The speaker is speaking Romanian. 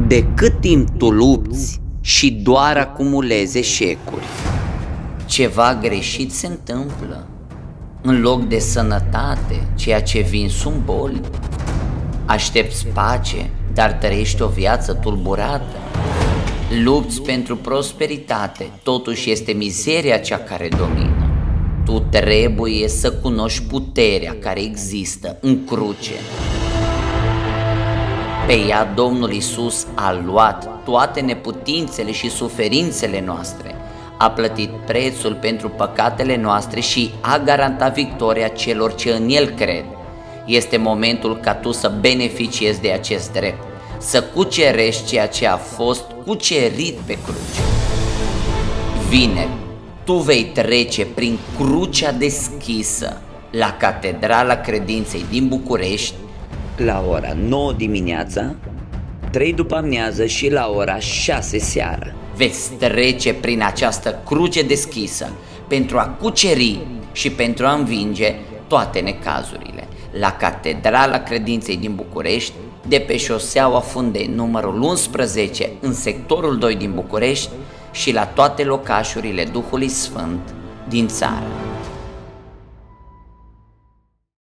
De cât timp tu lupți și doar acumulezi eșecuri? Ceva greșit se întâmplă. În loc de sănătate, ceea ce vin sunt boli. Aștepți pace, dar trăiești o viață tulburată. Lupți pentru prosperitate, totuși este mizeria cea care domină. Tu trebuie să cunoști puterea care există în cruce. Pe ea Domnul Iisus a luat toate neputințele și suferințele noastre, a plătit prețul pentru păcatele noastre și a garantat victoria celor ce în El cred. Este momentul ca tu să beneficiezi de acest drept, să cucerești ceea ce a fost cucerit pe cruce. Vineri, tu vei trece prin crucea deschisă la Catedrala Credinței din București la ora 9 dimineața, 3 după amiază și la ora 6 seara. Veți trece prin această cruce deschisă pentru a cuceri și pentru a învinge toate necazurile. La Catedrala Credinței din București, de pe șoseaua Fundeni numărul 11 în sectorul 2 din București și la toate locașurile Duhului Sfânt din țară.